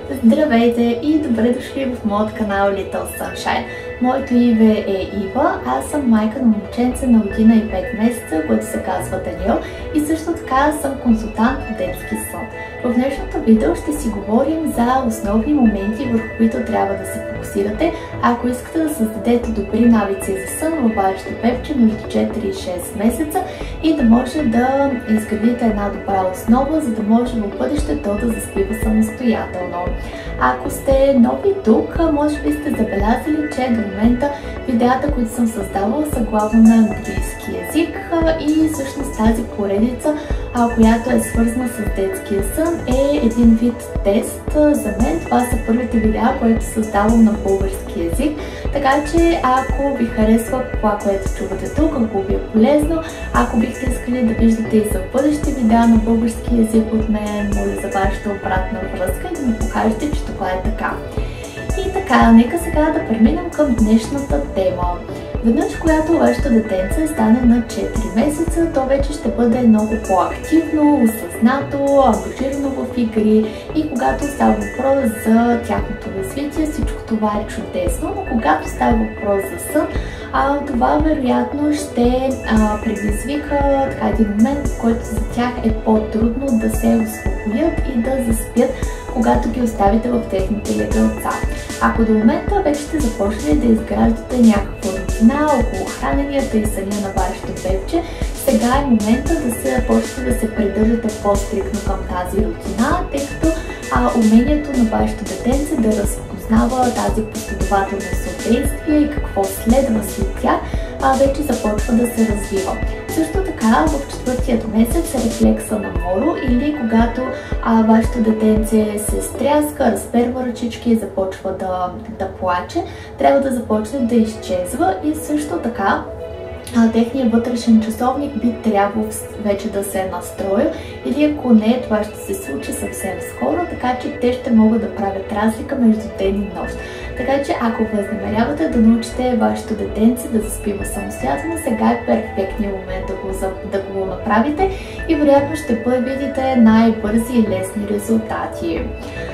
Здравейте и добре дошли в моят канал Little Sunshine. Моето име е Ива, аз съм майка на момченце на година и 5 месеца, което се казва Даниел, и също така съм консултант по детски сън. В днешното видео ще си говорим за основни моменти, върху които трябва да се фокусирате, ако искате да създадете добри навици за сън във вашето бебче между 4 и 6 месеца и да може да изградите една добра основа, за да може в бъдеще то да заспива самостоятелно. Ако сте нови тук, може би сте забелязали, че до момента видеята, които съм създавала, са главно на английски език и всъщност тази поредица, която е свързана с детския сън, е един вид тест за мен. Това са първите видеа, които създавам на български език. Така че ако ви харесва това, което чувате тук, ако ви е полезно, ако бихте искали да виждате и за бъдещи видеа на български език от мен, моля за вашата обратна връзка и да ми покажете, че това е така. И така, нека сега да преминем към днешната тема. Веднъж, когато вашето детенце стане на 4 месеца, то вече ще бъде много по-активно, осъзнато, ангажирано в игри и когато става въпрос за тяхното развитие, всичко това е чудесно, но когато става въпрос за сън, това вероятно ще предизвика един момент, в който за тях е по-трудно да се успокоят и да заспят, когато ги оставите в техните легалца. Ако до момента вече сте започнали да изграждате някаква рутина около храненията и съня на вашето бебче, сега е момента да се почнете да се придържате по-стрикно към тази рутина, тъй като умението на вашето детенце да разпознава тази последователност от действия и какво следва след тях, вече започва да се развива. Също така в 4-тият месец е рефлекса на Моро, или когато вашето детенце се стряска, разперва ръчички и започва да плаче, трябва да започне да изчезва и също така техният вътрешен часовник би трябвало вече да се е настроил, или ако не, това ще се случи съвсем скоро, така че те ще могат да правят разлика между ден и нощ. Така че ако възнамерявате да научите вашето детенце да заспива самостоятелно, сега е перфектният момент да го направите и вероятно ще видите най-бързи и лесни резултати.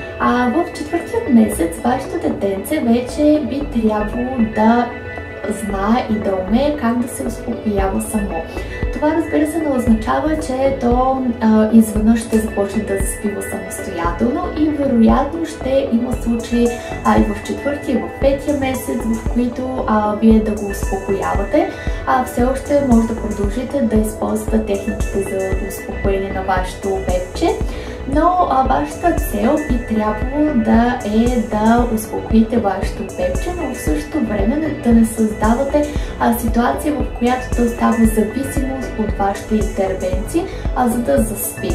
В 4-тият месец вашето детенце вече би трябвало да знае и да умее как да се успокоява само. Това, разбира се, не означава, че то изведнъж ще започне да заспива самостоятелно и вероятно ще има случаи и в 4-ти, и в 5-тия месец, в които вие да го успокоявате. Все още може да продължите да използвате техниките за успокоение на вашето бебче, но вашата цел би трябвало да е да успокоите вашето бебче, но в същото време да не създавате ситуация, в която то става зависимост от вашите интервенции, за да заспи.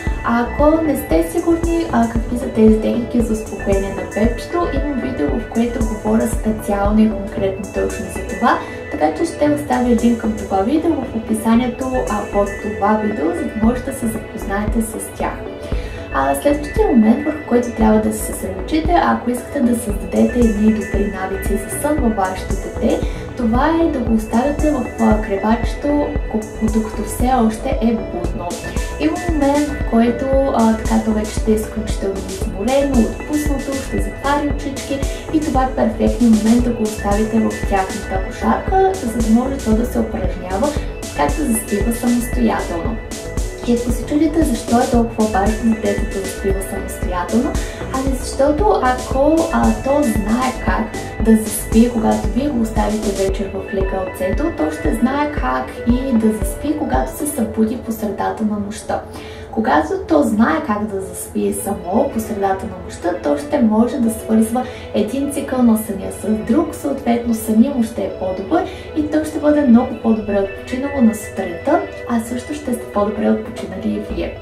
Ако не сте сигурни какви са тези техники за успокоение на бебчето, имам видео, в което говоря специално и конкретно точно за това, така че ще оставя линк към това видео в описанието под това видео, за да можете да се запознаете с тях. Следващия момент, върху който трябва да се съсредоточите, ако искате да създадете едни добри навици за сън във вашето дете, това е да го оставяте в кревачето, докато все още е будно. Има момент, в който то вече ще е изключително изморено, отпуснато, ще затваря очички и това е перфектният момент да го оставите в тяхната кошарка, за да може то да се упражнява как да заспива самостоятелно. И ако се чудите защо е толкова важно детето да заспива самостоятелно, защото ако то знае как да заспи, когато вие го оставите вечер в легалцето, то ще знае как и да заспи, когато се събуди по средата на нощта. Когато то знае как да заспи само по средата на нощта, то ще може да свързва един цикъл на съня с друг, съответно съня му ще е по-добър и то ще бъде много по-добре отпочинало на сутринта, а също ще сте по-добре отпочинали и вие.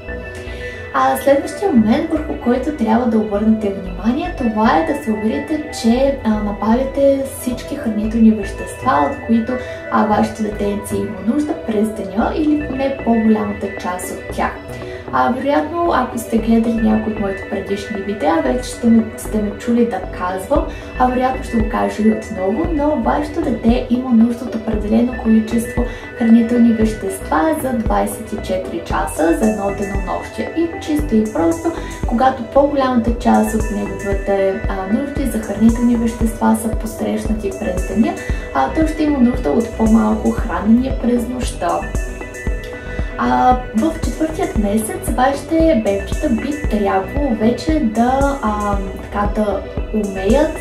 Следващия момент, върху който трябва да обърнете внимание, това е да се уверите, че набавите всички хранителни вещества, от които вашето детенце има нужда през деня или поне по-голямата част от тях. Вероятно, ако сте гледали някои от моите предишни видеа, вече сте ме чули да казвам, вероятно ще го кажа и отново, но вашето дете има нужда от определено количество хранителни вещества за 24 часа за едно денонощие. И чисто и просто, когато по-голямата част от неговите нужди за хранителни вещества са посрещнати през деня, той ще има нужда от по-малко хранене през нощта. В четвъртият месец вашите бебчета би трябвало вече да умеят,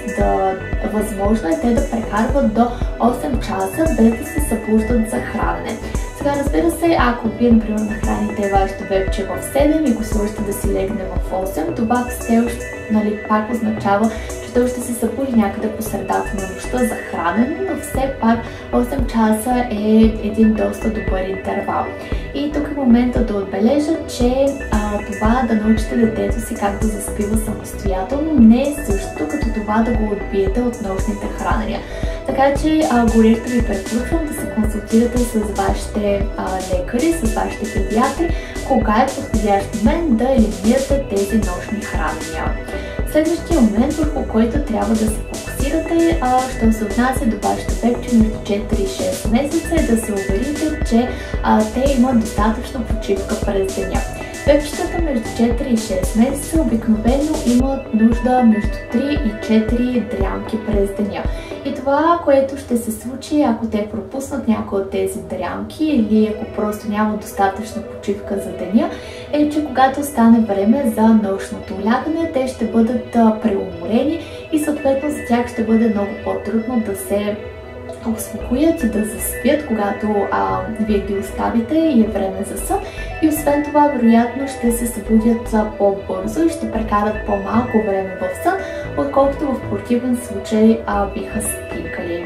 възможно е те да прекарват до 8 часа без да се събуждат за хранене. Сега, разбира се, ако вие, например, нахраните вашето бебче в 7 и го сложите да си легне в 8, това все още, пак означава, че той ще се събуди някъде по средата на нощта за хранене, но все пак 8 часа е един доста добър интервал. И тук е момента да отбележа, че това да научите детето си как да заспива самостоятелно не е същото като това да го отбиете от нощните хранения. Така че горещо ви препоръчвам да се консултирате с вашите лекари, с вашите педиатри, кога е подходящ момент да елиминирате тези нощни хранения. Следващия момент, върху който трябва да се фокусирате, що се отнася до вашето бебче между 4 и 6 месеца, е да се уверите, че те имат достатъчно почивка през деня. Бебчетата между 4 и 6 месеца обикновено имат нужда между 3 и 4 дрямки през деня. И това, което ще се случи, ако те пропуснат някои от тези дрямки или ако просто няма достатъчно почивка за деня, е, че когато стане време за нощното лягане, те ще бъдат преуморени и съответно за тях ще бъде много по-трудно да се успокоят и да заспят, когато вие ги оставите и е време за сън. И освен това, вероятно ще се събудят по-бързо и ще прекарат по-малко време в сън, отколкото в противен случай биха спикали.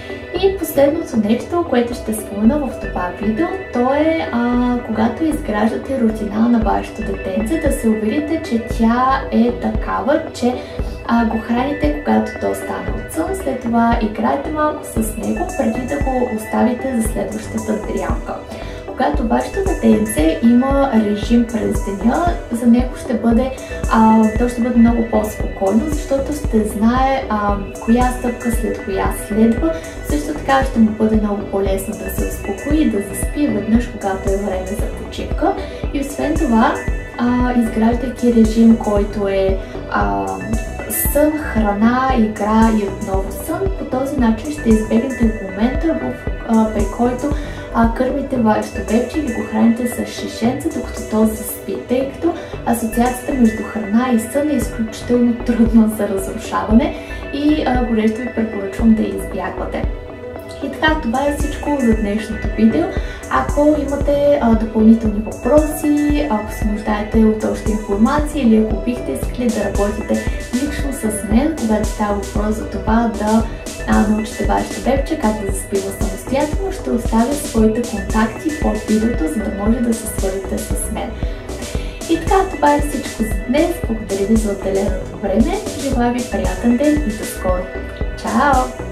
И последното нещо, което ще спомена в това видео, то е когато изграждате рутина на вашето детенце, да се уверите, че тя е такава, че го храните, когато то стане от сън, след това играйте малко с него, преди да го оставите за следващата дрямка. Когато вашето детенце има режим през деня, за него ще бъде, то ще бъде много по-спокойно, защото ще знае коя стъпка след коя следва. Също така ще му бъде много по-лесно да се успокои и да заспи веднъж, когато е време за почивка. И освен това, изграждайки режим, който е сън, храна, игра и отново сън, по този начин ще избегнете в момента, при който кърмите вашето бебче и го храните с шишенце, докато то заспи, тъй като асоциацията между храна и сън е изключително трудна за разрушаване и горещо ви препоръчвам да я избягвате. И така, това е всичко за днешното видео. Ако имате допълнителни въпроси, ако се нуждаете от още информация или ако бихте искали да работите лично с мен, когато става въпрос за това да научите вашето бебче как да заспива самостоятелно, ще оставя своите контакти под видеото, за да може да се свържете с мен. И така, това е всичко за днес. Благодаря ви за отделеното време. Желая ви приятен ден и до скоро. Чао!